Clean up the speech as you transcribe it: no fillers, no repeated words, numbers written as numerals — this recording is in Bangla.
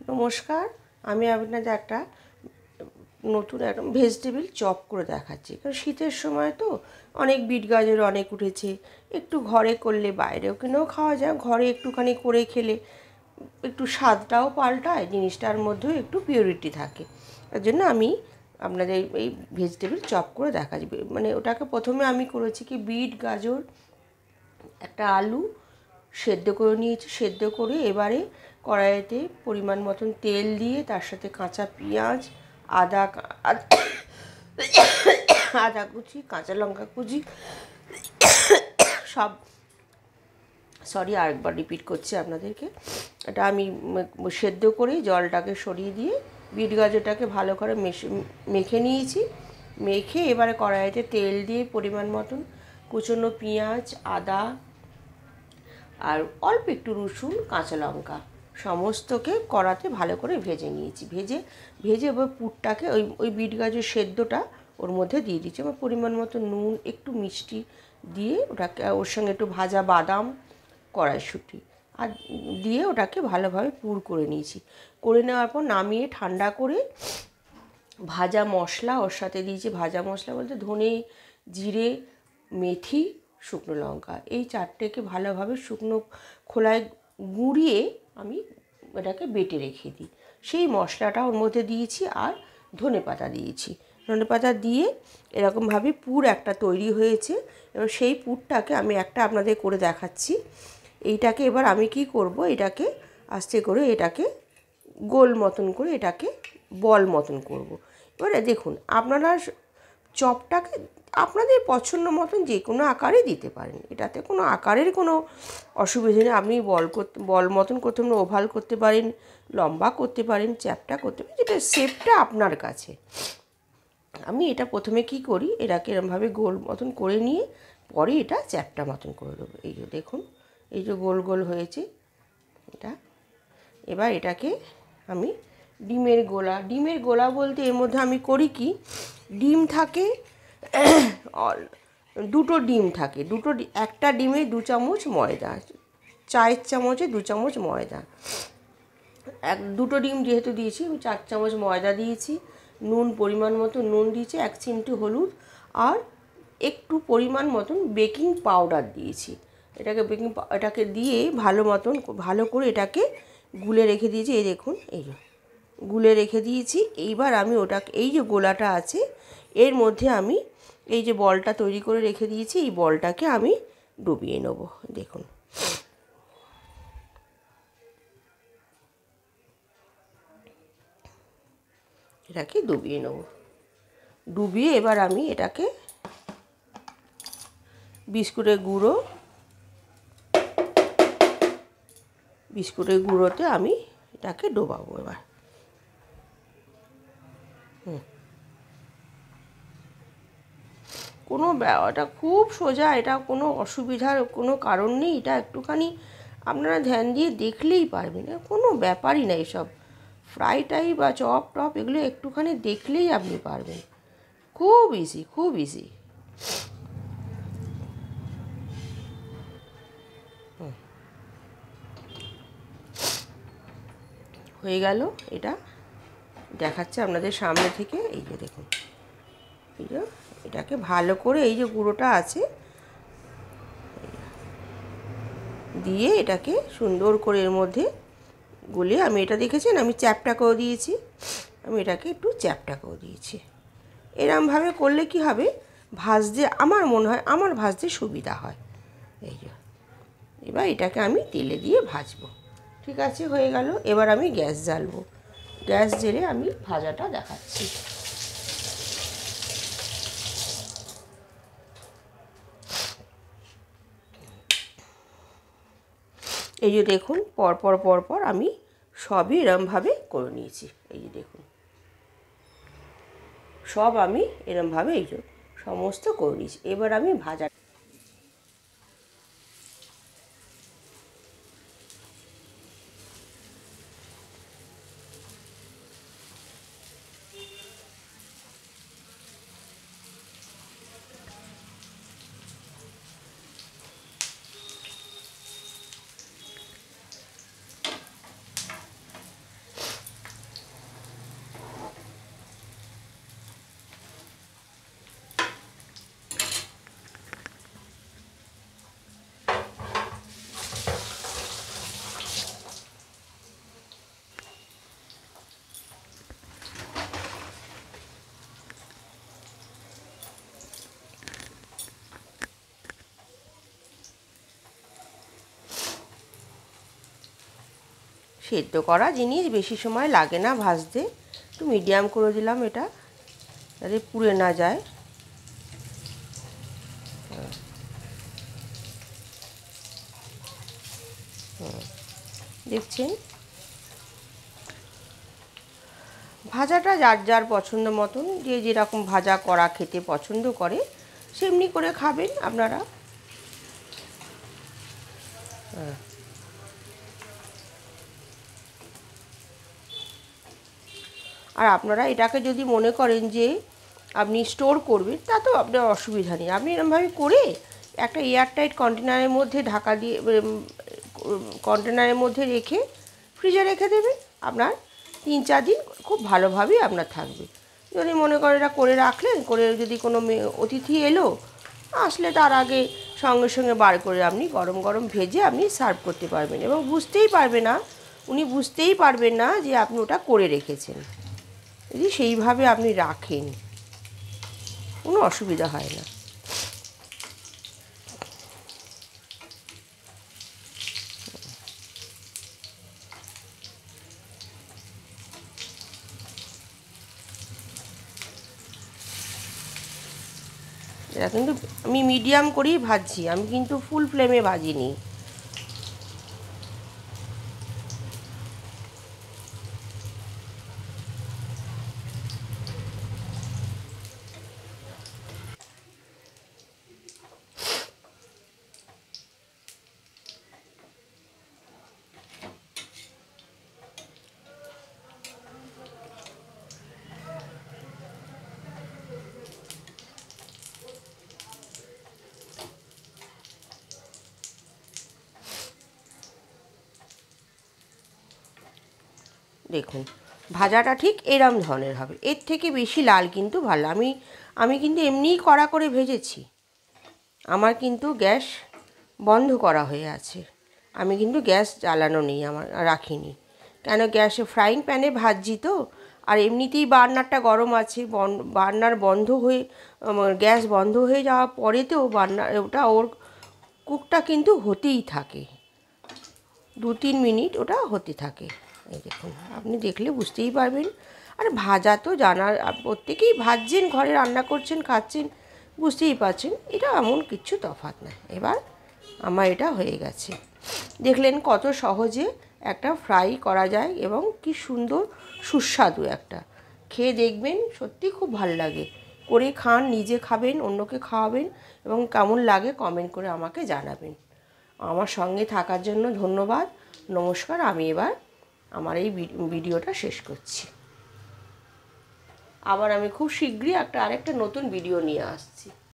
নমস্কার, আমি আপনাদের একটা নতুন একটা ভেজিটেবিল চপ করে দেখাচ্ছি। কারণ শীতের সময় তো অনেক বিট গাজর অনেক উঠেছে, একটু ঘরে করলে বাইরেও কিনেও খাওয়া যায়, ঘরে একটুখানি করে খেলে একটু স্বাদটাও পাল্টায়, জিনিসটার মধ্যেও একটু পিওরিটি থাকে। তার জন্য আমি আপনাদের এই ভেজিটেবিল চপ করে দেখাচ্ছি। মানে ওটাকে প্রথমে আমি করেছি কি, বিট গাজর একটা আলু সেদ্ধ করে নিয়েছি। সেদ্ধ করে এবারে কড়াইতে পরিমাণ মতন তেল দিয়ে তার সাথে কাঁচা পেঁয়াজ, আদা আদা কুচি, কাঁচা লঙ্কা কুচি সব, সরি আরেকবার রিপিট করছি আপনাদেরকে, এটা আমি সেদ্ধ করে জলটাকে সরিয়ে দিয়ে বিট গাজরটাকে ভালো করে মেখে নিয়েছি। মেখে এবারে কড়াইতে তেল দিয়ে পরিমাণ মতন কুচনো পেঁয়াজ, আদা আর অল্প একটু রসুন, কাঁচা লঙ্কা সমস্তকে কড়াতে ভালো করে ভেজে নিয়েছি। ভেজে এবার পুরটাকে ওই বিট গাজর সেদ্ধটা ওর মধ্যে দিয়ে দিচ্ছি। এবার পরিমাণ মতো নুন, একটু মিষ্টি দিয়ে ওটাকে, ওর সঙ্গে একটু ভাজা বাদাম, কড়াইশুঁটি আর দিয়ে ওটাকে ভালোভাবে পুর করে নিয়েছি। করে নেওয়ার পর নামিয়ে ঠান্ডা করে ভাজা মশলা ওর সাথে দিয়েছি। ভাজা মশলা বলতে ধনে, জিরে, মেথি, শুকনো লঙ্কা, এই চারটেকে ভালোভাবে শুকনো খোলায় গুঁড়িয়ে আমি এটাকে বেটে রেখে দিই। সেই মশলাটা ওর মধ্যে দিয়েছি আর ধনেপাতা দিয়েছি। ধনেপাতা দিয়ে এরকমভাবে পুর একটা তৈরি হয়েছে। এবার সেই পুরটাকে আমি একটা আপনাদের করে দেখাচ্ছি। এইটাকে এবার আমি কি করব, এটাকে আস্তে করে এটাকে গোল মতন করে এটাকে বল মতন করব। এবারে দেখুন, আপনারা চপটাকে আপনাদের পছন্দ মতন যে কোনো আকারে দিতে পারেন, এটাতে কোনো আকারের কোনো অসুবিধা নেই। আপনি বল মতন করতে পারেন, ওভাল করতে পারেন, লম্বা করতে পারেন, চ্যাপটা করতে পারেন, যেটা শেপটা আপনার কাছে। আমি এটা প্রথমে কি করি, এটাকে এরমভাবে গোল মতন করে নিয়ে পরে এটা চ্যাপটা মতন করে দেবো। এই যে দেখুন, এই যে গোল গোল হয়েছে এটা। এবার এটাকে আমি ডিমের গোলা বলতে এর মধ্যে আমি করি কি, ডিম থাকে দুটো ডিম থাকে, একটা ডিমে 2 চামচ ময়দা, চায়ের চামচে 2 চামচ ময়দা, দুটো ডিম যেহেতু দিয়েছি আমি 4 চামচ ময়দা দিয়েছি। নুন পরিমাণ মতো নুন দিয়েছি, 1 চিমটি হলুদ আর একটু পরিমাণ মতন বেকিং পাউডার দিয়েছি। এটাকে দিয়ে ভালো করে এটাকে গুলে রেখে দিয়েছি। এই দেখুন, এই যে গুলে রেখে দিয়েছি। এইবার আমি ওটাকে, এই যে গোলাটা আছে এর মধ্যে আমি এই যে বলটা তৈরি করে রেখে দিয়েছি, এই বলটাকে আমি ডুবিয়ে নেব। দেখুন, এটাকে ডুবিয়ে নেব। ডুবিয়ে এবার আমি এটাকে বিস্কুটের গুঁড়োতে আমি এটাকে ডোবাবো এবার। এটা খুব সোজা, এটা কোনো অসুবিধার কোনো কারণ নেই। এটা একটুখানি আপনারা ধ্যান দিয়ে দেখলেই পারবেন, কোনো ব্যাপারই না। এসব ফ্রাইটাই বা চপ টপ এগুলো একটুখানি দেখলেই আপনি পারবেন। খুব ইজি, খুব ইজি। হয়ে গেল, এটা দেখাচ্ছে আপনাদের সামনে থেকে। এই যে দেখুন, এই যে এটাকে ভালো করে এই যে গুঁড়োটা আছে দিয়ে এটাকে সুন্দর করে এর মধ্যে গুলে, আমি এটা দেখেছেন আমি চ্যাপটা করে দিয়েছি, আমি এটাকে একটু চ্যাপটা করে দিয়েছি। এরমভাবে করলে কি হবে, ভাজতে আমার মনে হয় ভাজতে সুবিধা হয়। এই যে এবার এটাকে আমি তেলে দিয়ে ভাজবো। ঠিক আছে, হয়ে গেল। এবার আমি গ্যাস জ্বালবো। গ্যাস জ্বেলে আমি ভাজাটা দেখাচ্ছি। এই যে দেখুন, পরপর আমি সবই এরমভাবে করে নিয়েছি। এই যে দেখুন, সব আমি এরমভাবে এই যে সমস্ত করে নিয়েছি। এবার আমি ভাজা সেদ্ধ করা জিনিস বেশি সময় লাগে না ভাজতে। একটু মিডিয়াম করে দিলাম এটা, যাতে পুড়ে না যায়। দেখছেন, ভাজাটা যার যার পছন্দ মতন, যে যেরকম ভাজা করা খেতে পছন্দ করে সেমনি করে খাবেন আপনারা। আর আপনারা এটাকে যদি মনে করেন যে আপনি স্টোর করবেন, তা তো আপনার অসুবিধা নেই। আপনি এরকমভাবে করে একটা এয়ারটাইট কন্টেনারের মধ্যে ঢাকা দিয়ে, কন্টেনারের মধ্যে রেখে ফ্রিজে রেখে দেবেন। আপনার 3-4 দিন খুব ভালোভাবেই আপনার থাকবে। যদি মনে করেন এটা করে রাখলেন, করে যদি কোনো অতিথি এলো, আসলে তার আগে সঙ্গে সঙ্গে বার করে আপনি গরম গরম ভেজে আপনি সার্ভ করতে পারবেন, এবং বুঝতেই পারবে না, উনি বুঝতেই পারবেন না যে আপনি ওটা করে রেখেছেন। যদি সেইভাবে আপনি রাখেন, কোনো অসুবিধা হয় না। এটা কিন্তু আমি মিডিয়াম করেই ভাজছি, আমি কিন্তু ফুল ফ্লেমে ভাজিনি। দেখুন, ভাজাটা ঠিক এরম ধরনের হবে, এর থেকে বেশি লাল কিন্তু ভালো। আমি কিন্তু এমনিই কড়া করে ভেজেছি, আমার কিন্তু গ্যাস বন্ধ করা হয়ে আছে। আমি কিন্তু গ্যাস জ্বালানো নেই, আমার রাখিনি। কেন, গ্যাসে ফ্রাইং প্যানে ভাজছি তো, আর এমনিতেই বার্নারটা গরম আছে। বার্নার বন্ধ হয়ে, গ্যাস বন্ধ হয়ে যাওয়ার পরেতেও বার্নার ওটা, ওর কুকটা কিন্তু হতেই থাকে, 2-3 মিনিট ওটা হতে থাকে। এই দেখুন, আপনি দেখলে বুঝতেই পারবেন। আর ভাজা তো জানার, প্রত্যেকেই ভাজছেন, ঘরে রান্না করছেন, খাচ্ছেন, বুঝতেই পারছেন, এটা এমন কিচ্ছু তফাৎ না। এবার আমার এটা হয়ে গেছে। দেখলেন কত সহজে একটা ফ্রাই করা যায়, এবং কি সুন্দর সুস্বাদু একটা। খেয়ে দেখবেন, সত্যি খুব ভালো লাগে। করে খান, নিজে খাবেন, অন্যকে খাওয়াবেন, এবং কেমন লাগে কমেন্ট করে আমাকে জানাবেন। আমার সঙ্গে থাকার জন্য ধন্যবাদ। নমস্কার। আমি এবার আমার এই ভিডিওটা শেষ করছি। আবার আমি খুব শীঘ্রই আরেকটা নতুন ভিডিও নিয়ে আসছি।